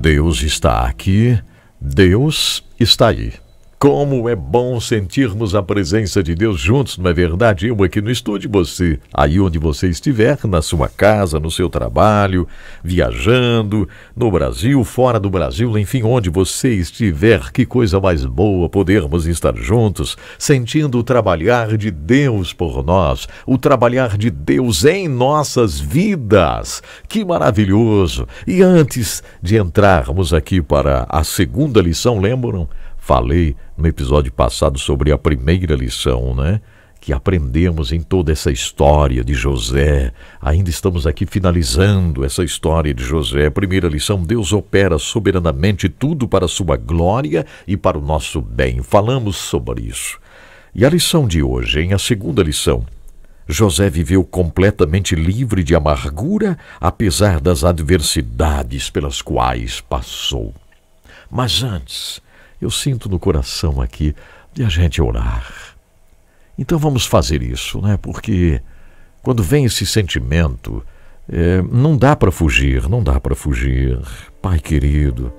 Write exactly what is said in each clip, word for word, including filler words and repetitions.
Deus está aqui, Deus está aí. Como é bom sentirmos a presença de Deus juntos, não é verdade? Eu aqui no estúdio, você aí onde você estiver, na sua casa, no seu trabalho, viajando, no Brasil, fora do Brasil, enfim, onde você estiver, que coisa mais boa podermos estar juntos, sentindo o trabalhar de Deus por nós, o trabalhar de Deus em nossas vidas. Que maravilhoso! E antes de entrarmos aqui para a segunda lição, lembram? Falei no episódio passado sobre a primeira lição, né? Que aprendemos em toda essa história de José. Ainda estamos aqui finalizando essa história de José. Primeira lição: Deus opera soberanamente tudo para a sua glória e para o nosso bem. Falamos sobre isso. E a lição de hoje, em a segunda lição: José viveu completamente livre de amargura, apesar das adversidades pelas quais passou. Mas antes, eu sinto no coração aqui de a gente orar. Então vamos fazer isso, né? Porque quando vem esse sentimento, é, não dá para fugir, não dá para fugir. Pai querido,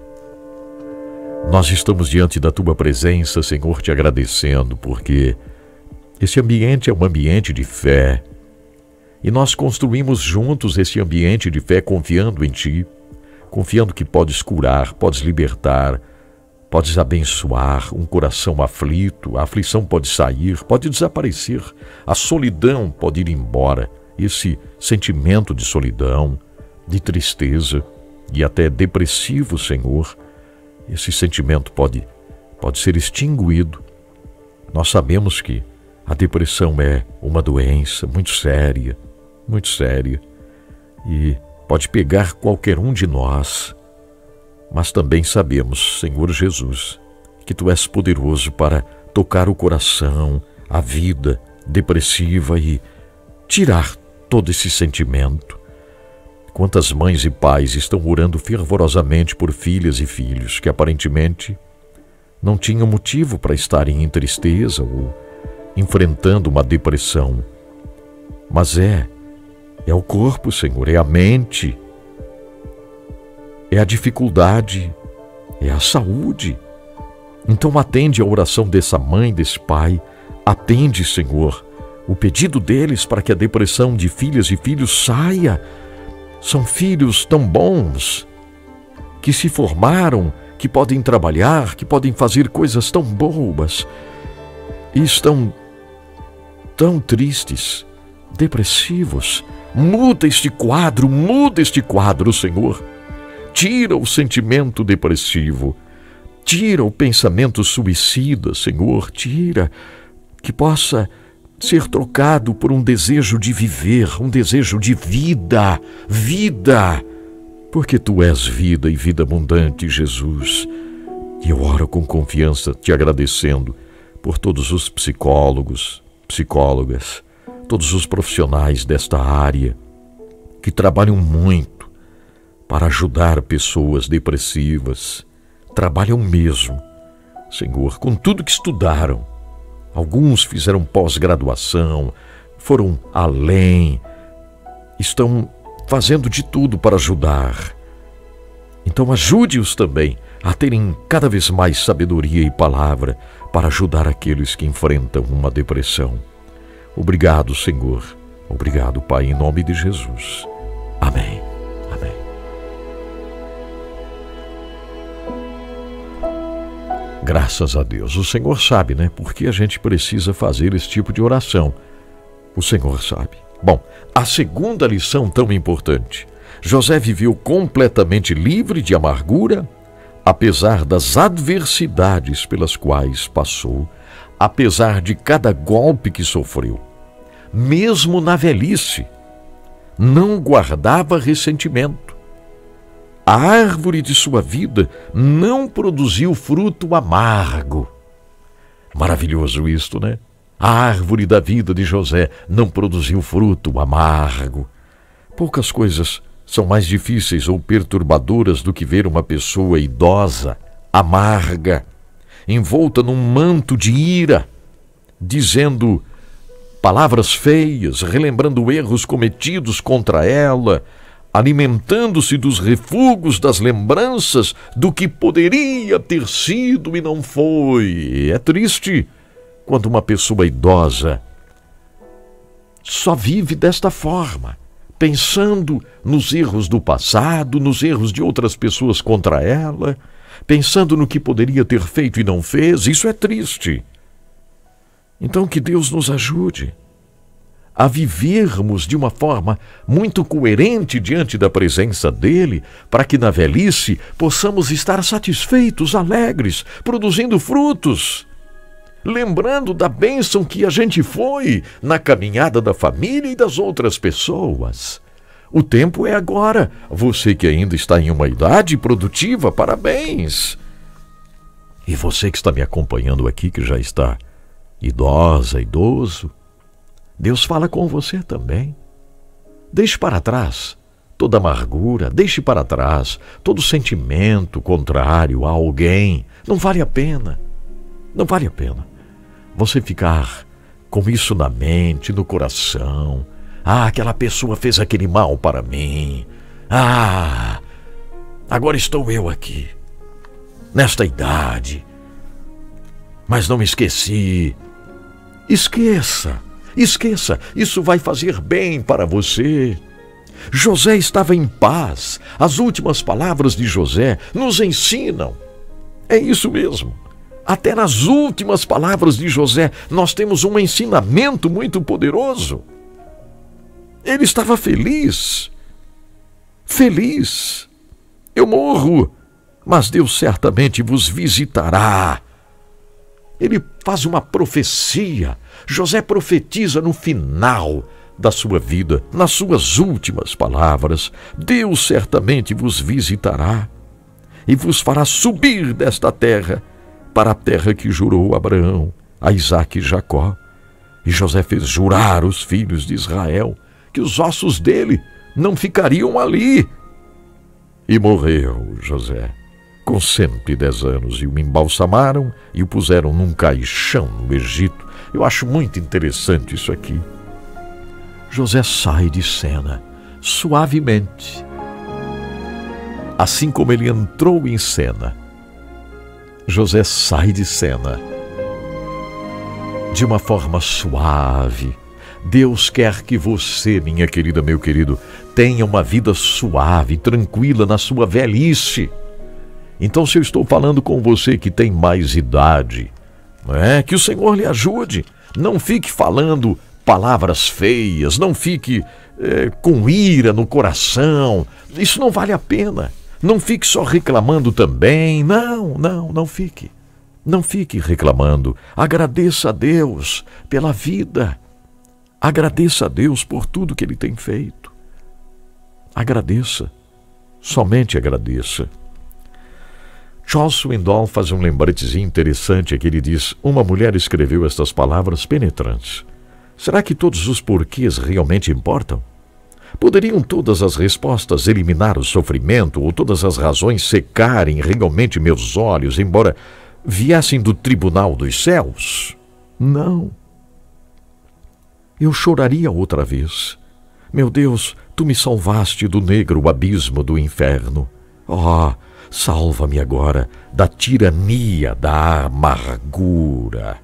nós estamos diante da Tua presença, Senhor, te agradecendo, porque esse ambiente é um ambiente de fé. E nós construímos juntos esse ambiente de fé confiando em Ti, confiando que podes curar, podes libertar, podes abençoar um coração aflito, a aflição pode sair, pode desaparecer, a solidão pode ir embora, esse sentimento de solidão, de tristeza e até depressivo, Senhor, esse sentimento pode, pode ser extinguido. Nós sabemos que a depressão é uma doença muito séria, muito séria, e pode pegar qualquer um de nós. Mas também sabemos, Senhor Jesus, que Tu és poderoso para tocar o coração, a vida depressiva e tirar todo esse sentimento. Quantas mães e pais estão orando fervorosamente por filhas e filhos que aparentemente não tinham motivo para estarem em tristeza ou enfrentando uma depressão. Mas é, é o corpo, Senhor, é a mente, é a dificuldade, é a saúde. Então atende a oração dessa mãe, desse pai. Atende, Senhor, o pedido deles para que a depressão de filhas e filhos saia. São filhos tão bons, que se formaram, que podem trabalhar, que podem fazer coisas tão boas, e estão tão tristes, depressivos. Muda este quadro, muda este quadro, Senhor. Tira o sentimento depressivo, tira o pensamento suicida, Senhor, tira, que possa ser trocado por um desejo de viver, um desejo de vida, vida, porque Tu és vida e vida abundante, Jesus. E eu oro com confiança, te agradecendo por todos os psicólogos, psicólogas, todos os profissionais desta área que trabalham muito para ajudar pessoas depressivas, trabalham mesmo, Senhor, com tudo que estudaram. Alguns fizeram pós-graduação, foram além, estão fazendo de tudo para ajudar. Então ajude-os também a terem cada vez mais sabedoria e palavra para ajudar aqueles que enfrentam uma depressão. Obrigado, Senhor. Obrigado, Pai, em nome de Jesus. Amém. Amém. Graças a Deus. O Senhor sabe, né? Porque a gente precisa fazer esse tipo de oração. O Senhor sabe. Bom, a segunda lição tão importante. José viveu completamente livre de amargura, apesar das adversidades pelas quais passou, apesar de cada golpe que sofreu. Mesmo na velhice, não guardava ressentimento. A árvore de sua vida não produziu fruto amargo. Maravilhoso isto, né? A árvore da vida de José não produziu fruto amargo. Poucas coisas são mais difíceis ou perturbadoras do que ver uma pessoa idosa, amarga, envolta num manto de ira, dizendo palavras feias, relembrando erros cometidos contra ela, alimentando-se dos refugos, das lembranças do que poderia ter sido e não foi. É triste quando uma pessoa idosa só vive desta forma, pensando nos erros do passado, nos erros de outras pessoas contra ela, pensando no que poderia ter feito e não fez. Isso é triste. Então que Deus nos ajude a vivermos de uma forma muito coerente diante da presença dele, para que na velhice possamos estar satisfeitos, alegres, produzindo frutos, lembrando da bênção que a gente foi na caminhada da família e das outras pessoas. O tempo é agora. Você que ainda está em uma idade produtiva, parabéns. E você que está me acompanhando aqui, que já está idosa, idoso, Deus fala com você também. Deixe para trás toda amargura, deixe para trás todo sentimento contrário a alguém. Não vale a pena, não vale a pena você ficar com isso na mente, no coração. Ah, aquela pessoa fez aquele mal para mim. Ah, agora estou eu aqui, nesta idade, mas não me esqueci. Esqueça. Esqueça, isso vai fazer bem para você. José estava em paz. As últimas palavras de José nos ensinam. É isso mesmo. Até nas últimas palavras de José nós temos um ensinamento muito poderoso. Ele estava feliz. Feliz. Eu morro, mas Deus certamente vos visitará. Ele faz uma profecia. José profetiza no final da sua vida, nas suas últimas palavras. Deus certamente vos visitará e vos fará subir desta terra para a terra que jurou Abraão, a Isaque e Jacó. E José fez jurar os filhos de Israel que os ossos dele não ficariam ali. E morreu José com cento e dez anos, e o embalsamaram e o puseram num caixão no Egito. Eu acho muito interessante isso aqui. José sai de cena suavemente, assim como ele entrou em cena. José sai de cena de uma forma suave. Deus quer que você, minha querida, meu querido, tenha uma vida suave, tranquila na sua velhice. Então, se eu estou falando com você que tem mais idade, é, que o Senhor lhe ajude. Não fique falando palavras feias, não fique é, com ira no coração. Isso não vale a pena. Não fique só reclamando também. Não, não, não fique. Não fique reclamando. Agradeça a Deus pela vida. Agradeça a Deus por tudo que Ele tem feito. Agradeça. Somente agradeça. Charles Swindoll faz um lembretezinho interessante aqui. Ele diz: uma mulher escreveu estas palavras penetrantes. Será que todos os porquês realmente importam? Poderiam todas as respostas eliminar o sofrimento, ou todas as razões secarem realmente meus olhos, embora viessem do tribunal dos céus? Não. Eu choraria outra vez. Meu Deus, tu me salvaste do negro abismo do inferno. Oh, salva-me agora da tirania da amargura.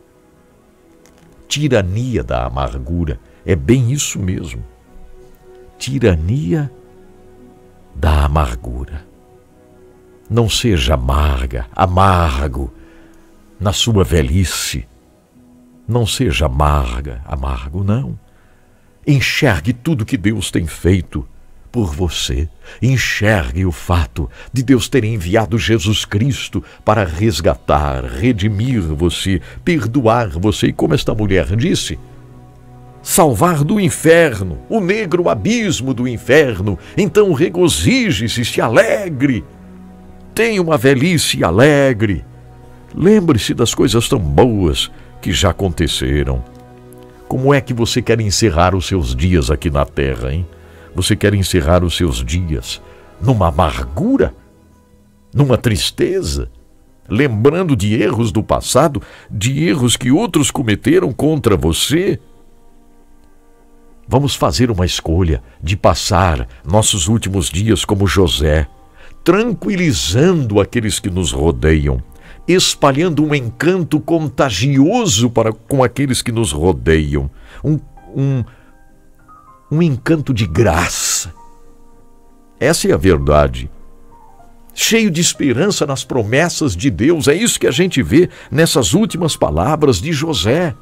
Tirania da amargura. É bem isso mesmo. Tirania da amargura. Não seja amarga, amargo na sua velhice. Não seja amarga, amargo, não. Enxergue tudo que Deus tem feito por você. Enxergue o fato de Deus ter enviado Jesus Cristo para resgatar, redimir você, perdoar você. E como esta mulher disse, salvar do inferno, o negro abismo do inferno. Então regozije-se, se alegre. Tenha uma velhice alegre. Lembre-se das coisas tão boas que já aconteceram. Como é que você quer encerrar os seus dias aqui na terra, hein? Você quer encerrar os seus dias numa amargura? Numa tristeza? Lembrando de erros do passado, de erros que outros cometeram contra você? Vamos fazer uma escolha de passar nossos últimos dias como José, tranquilizando aqueles que nos rodeiam, espalhando um encanto contagioso para com aqueles que nos rodeiam, um, um, um encanto de graça. Essa é a verdade. Cheio de esperança nas promessas de Deus. É isso que a gente vê nessas últimas palavras de José.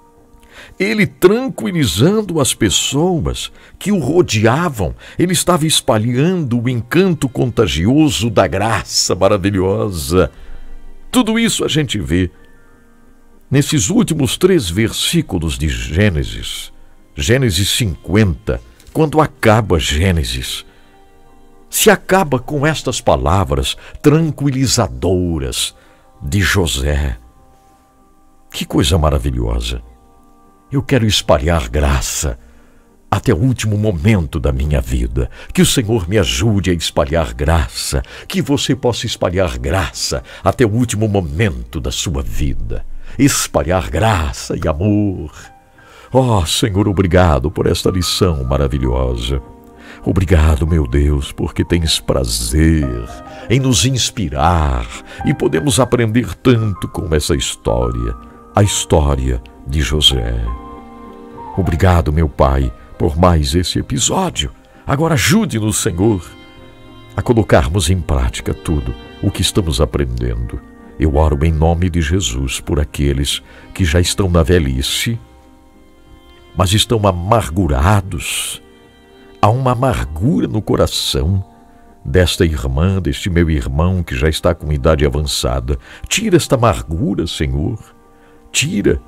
Ele tranquilizando as pessoas que o rodeavam, ele estava espalhando o encanto contagioso da graça maravilhosa. Tudo isso a gente vê nesses últimos três versículos de Gênesis, Gênesis cinquenta, quando acaba Gênesis. Se acaba com estas palavras tranquilizadoras de José. Que coisa maravilhosa! Eu quero espalhar graça até o último momento da minha vida. Que o Senhor me ajude a espalhar graça, que você possa espalhar graça até o último momento da sua vida. Espalhar graça e amor. Oh, Senhor, obrigado por esta lição maravilhosa. Obrigado, meu Deus, porque tens prazer em nos inspirar e podemos aprender tanto com essa história, a história de José. Obrigado, meu Pai, por mais esse episódio. Agora ajude-nos, Senhor, a colocarmos em prática tudo o que estamos aprendendo. Eu oro em nome de Jesus por aqueles que já estão na velhice, mas estão amargurados. Há uma amargura no coração desta irmã, deste meu irmão que já está com idade avançada. Tira esta amargura, Senhor. Tira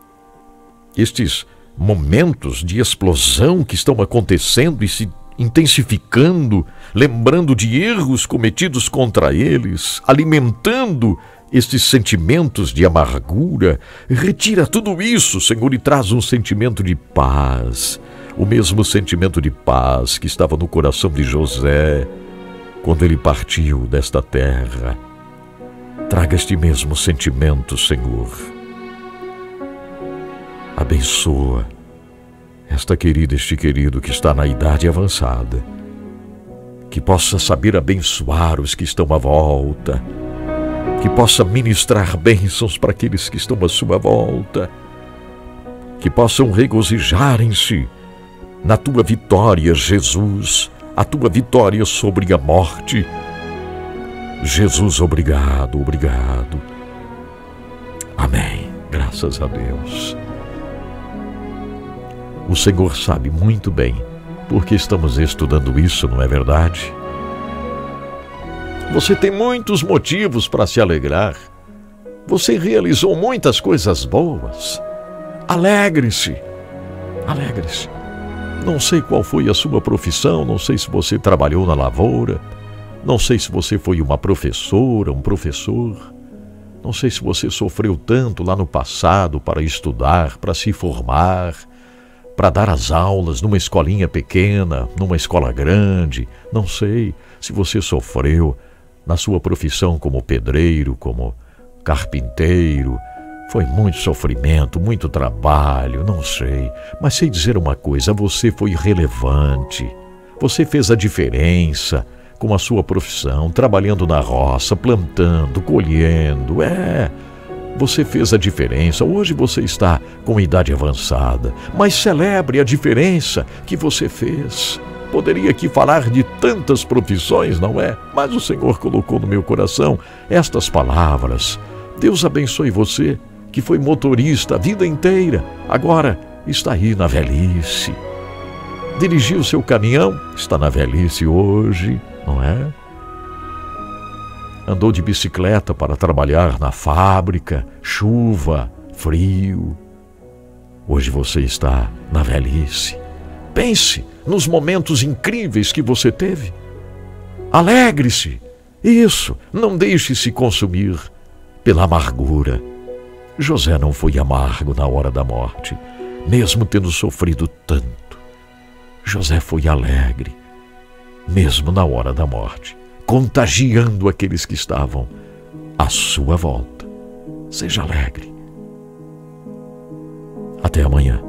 estes momentos de explosão que estão acontecendo e se intensificando, lembrando de erros cometidos contra eles, alimentando estes sentimentos de amargura. Retira tudo isso, Senhor, e traz um sentimento de paz. O mesmo sentimento de paz que estava no coração de José quando ele partiu desta terra. Traga este mesmo sentimento, Senhor. Abençoa esta querida, este querido que está na idade avançada. Que possa saber abençoar os que estão à volta. Que possa ministrar bênçãos para aqueles que estão à sua volta. Que possam regozijarem-se na tua vitória, Jesus, a tua vitória sobre a morte. Jesus, obrigado, obrigado. Amém. Graças a Deus. O Senhor sabe muito bem porque estamos estudando isso, não é verdade? Você tem muitos motivos para se alegrar. Você realizou muitas coisas boas. Alegre-se. Alegre-se. Não sei qual foi a sua profissão, não sei se você trabalhou na lavoura, não sei se você foi uma professora, um professor, não sei se você sofreu tanto lá no passado para estudar, para se formar, para dar as aulas numa escolinha pequena, numa escola grande. Não sei se você sofreu na sua profissão como pedreiro, como carpinteiro. Foi muito sofrimento, muito trabalho, não sei. Mas sei dizer uma coisa, você foi relevante. Você fez a diferença com a sua profissão, trabalhando na roça, plantando, colhendo. É, você fez a diferença. Hoje você está com idade avançada, mas celebre a diferença que você fez. Poderia aqui falar de tantas profissões, não é? Mas o Senhor colocou no meu coração estas palavras. Deus abençoe você, que foi motorista a vida inteira, agora está aí na velhice. Dirigiu seu caminhão, está na velhice hoje, não é? Andou de bicicleta para trabalhar na fábrica, chuva, frio. Hoje você está na velhice. Pense nos momentos incríveis que você teve. Alegre-se. Isso, não deixe se consumir pela amargura. José não foi amargo na hora da morte, mesmo tendo sofrido tanto. José foi alegre, mesmo na hora da morte, contagiando aqueles que estavam à sua volta. Seja alegre. Até amanhã.